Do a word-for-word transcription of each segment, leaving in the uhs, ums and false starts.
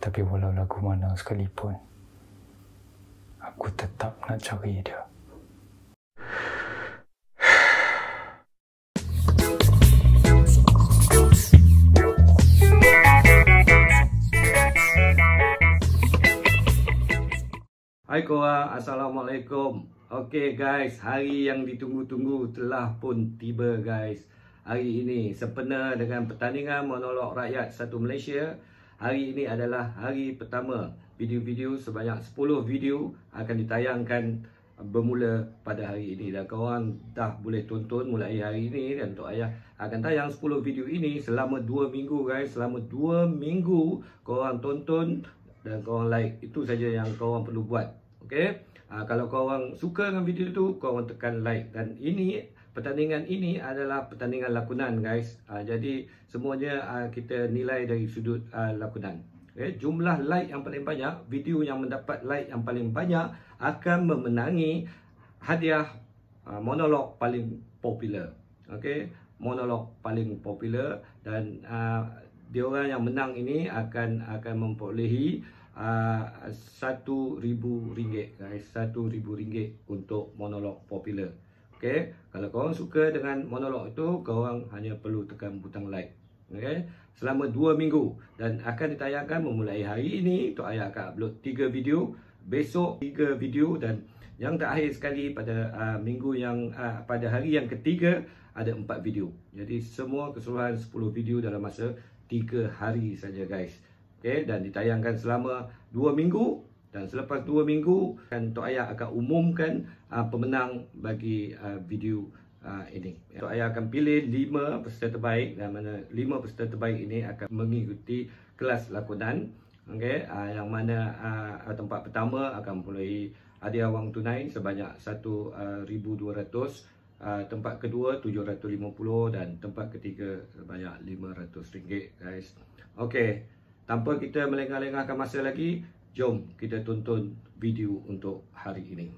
Tapi walau lagu mana sekalipun, aku tetap nak cari dia. Hai korang, Assalamualaikum. Okay guys, hari yang ditunggu-tunggu telah pun tiba guys. Hari ini sempena dengan pertandingan monolog rakyat satu Malaysia. Hari ini adalah hari pertama. Video-video sebanyak sepuluh video akan ditayangkan bermula pada hari ini. Dan korang dah boleh tonton mulai hari ini. Dan Tok Ayah akan tayang sepuluh video ini selama dua minggu guys. Selama dua minggu korang tonton dan korang like. Itu saja yang korang perlu buat. Okay? Uh, kalau korang suka dengan video tu, korang tekan like. Dan ini, pertandingan ini adalah pertandingan lakonan guys. Uh, jadi semuanya uh, kita nilai dari sudut uh, lakonan. Okay? Jumlah like yang paling banyak, video yang mendapat like yang paling banyak akan memenangi hadiah uh, monolog paling popular. Okay? Monolog paling popular. Dan uh, diorang yang menang ini akan akan memperolehi Uh, satu ribu ringgit guys, satu ribu ringgit untuk monolog popular. Okay, kalau korang suka dengan monolog itu, korang hanya perlu tekan butang like. Okay, selama dua minggu dan akan ditayangkan memulai hari ini. Tok Ayah akan upload tiga video, besok tiga video, dan yang terakhir sekali pada uh, minggu yang uh, pada hari yang ketiga ada empat video. Jadi semua keseluruhan sepuluh video dalam masa tiga hari saja guys. Okay, dan ditayangkan selama dua minggu. Dan selepas dua minggu, kan Tok Ayah akan umumkan uh, pemenang bagi uh, video uh, ini. Tok Ayah akan pilih lima peserta terbaik, dan mana lima peserta terbaik ini akan mengikuti kelas lakonan. Okay, uh, yang mana uh, tempat pertama akan mempunyai hadiah wang tunai sebanyak satu ribu dua ratus, uh, tempat kedua tujuh ratus lima puluh, dan tempat ketiga sebanyak lima ratus ringgit guys. Okay, tanpa kita melengah-lengahkan masa lagi, jom kita tonton video untuk hari ini.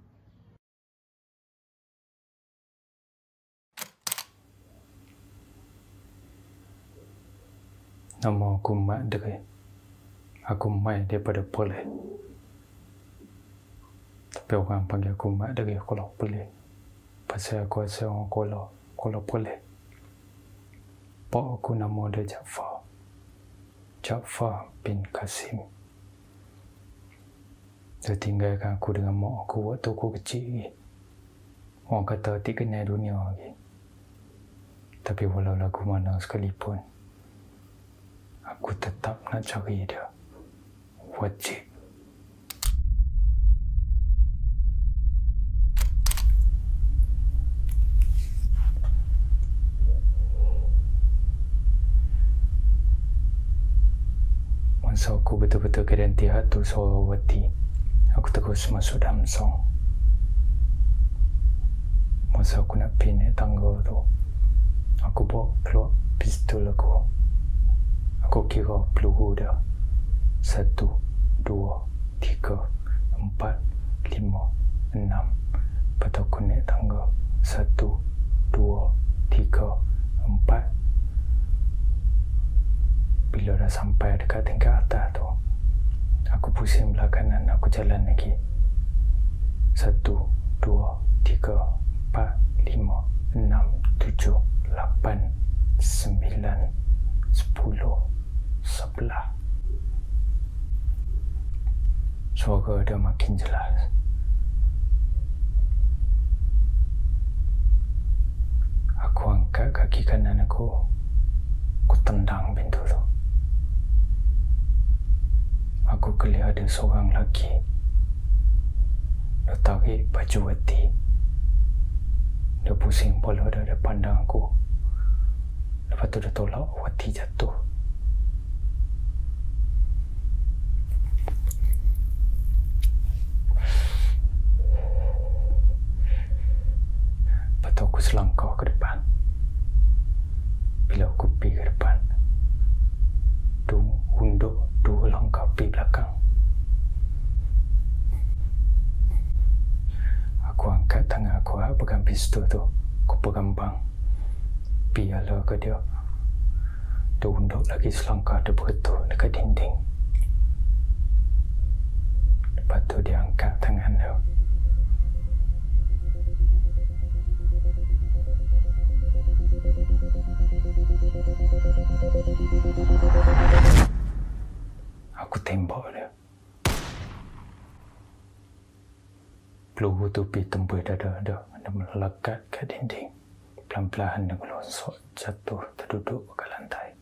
Nama aku Mat Dere. Aku Mai daripada Perlis. Tapi orang panggil aku Mat Dere kalau Perlis. Pasal aku rasa orang kalau kalau Perlis. Pak aku nama dia Jaafar. Jaafar bin Kasim. Dia tinggalkan aku dengan mak aku waktu aku kecil lagi. Orang kata tak kenal dunia lagi. Tapi walau lagu mana sekalipun, aku tetap nak cari dia. Wajib. Masa aku betul-betul garanti hati suara wati, aku terus masuk dalam song. Masa aku nak pergi naik tangga tu, aku bawa keluar pistol aku. Aku kira peluru dia. Satu, dua, tiga, empat, lima, enam. Lepas tu aku naik tangga. Satu, dua, tiga, empat. Bila dah sampai dekat tingkat atas tu, aku pusing belah kanan, aku jalan lagi. Satu, dua, tiga, empat, lima, enam, tujuh, lapan, sembilan, sepuluh, sebelah. Suara dia makin jelas. Aku angkat kaki kanan aku, aku tendang pintu tu. Aku kelihatan ada seorang lelaki. Dia tarik baju wati. Dia pusing bola dia, dia pandang aku. Lepas tu dia tolak wati jatuh. Lepas tu aku selangkah ke depan. Bila aku pergi ke depan, tu unduk dua langkah pergi belakang. Aku angkat tangan aku, aku pegang pistol tu. Aku pegang bang. Biarlah ke dia. Dia unduk lagi selangkah, dia bergetuk dekat dinding. tembak dia. Peluru tu pergi tembus dada dia. Dia melekat ke dinding. Pelan-pelan dia melonsot jatuh terduduk ke lantai.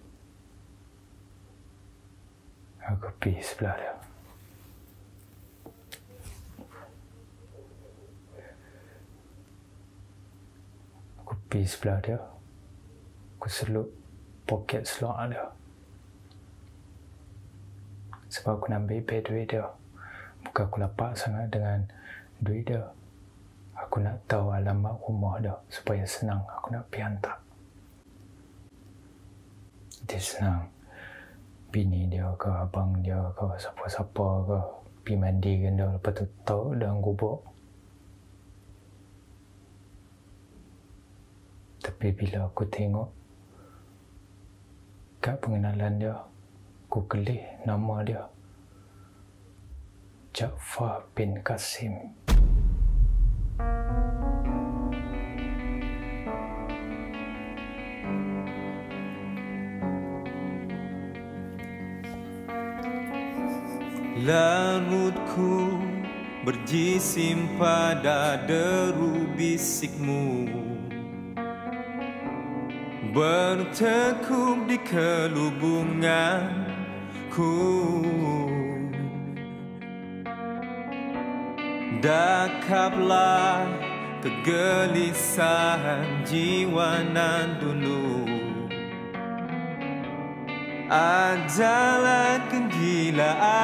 Aku pergi sebelah dia. Aku pergi sebelah dia. Aku selup poket selok dia. Sebab aku nak ambil duit dia. Bukan aku lapak sangat dengan duit dia. Aku nak tahu alamat rumah dia supaya senang aku nak pergi hantar. Dia senang. Bini dia ke, abang dia ke, siapa-siapa ke, pergi mandi dengan dia, lepas tu tahu dalam gubuk. Tapi bila aku tengok kat pengenalan dia, aku kelih nama dia. Jaafar bin Qasim. Larutku berjisim pada deru bisikmu, bertekuk di kelubunganku. Dakaplah kegelisahan jiwa nan dulu. Adalah kegilaan